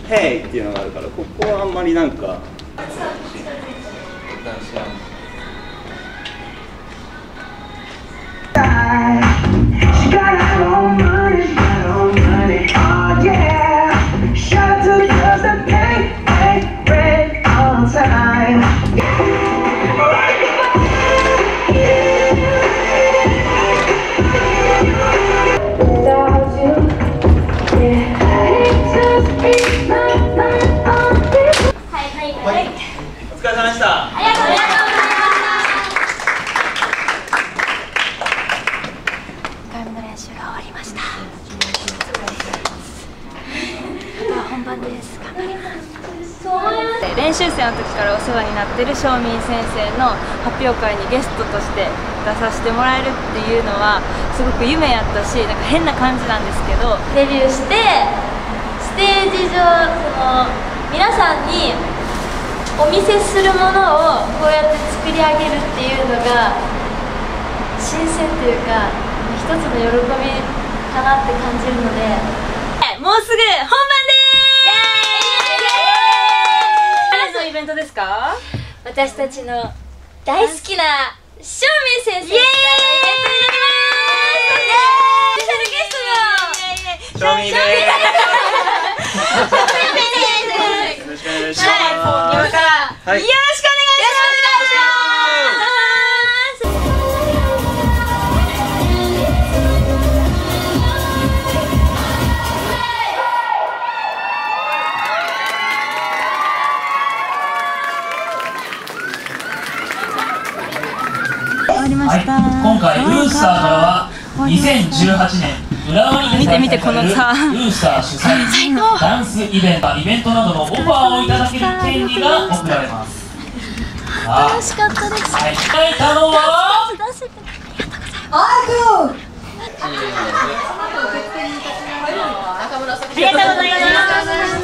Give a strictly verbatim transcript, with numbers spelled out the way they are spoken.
「ヘイ!」っていうのがあるから、ここはあんまりなんか。 お疲れ様でした。 ありがとうございます。いっかいめの練習が終わりました。あとは本番です。頑張ります。練習生の時からお世話になってる正民先生の発表会にゲストとして出させてもらえるっていうのはすごく夢やったし、なんか変な感じなんですけど、デビューしてステージ上、その皆さんにお見せするものをこうやって作り上げるっていうのが新鮮というか、一つの喜びかなって感じるので、もうすぐ本番です。誰のイベントですか？私たちの大好きな正民先生のイベントになります。スペシャルゲストの正民です。よろしくお願いします。今から、はい、よろしくお願いしはい、今回ルースターからはにせんじゅうはちねん浦和に開催されるルースター主催ダンスイベント、イベントなどのオファーをいただける権利が贈られます。 楽しかったです。 はい、書いたのはありがとうございます。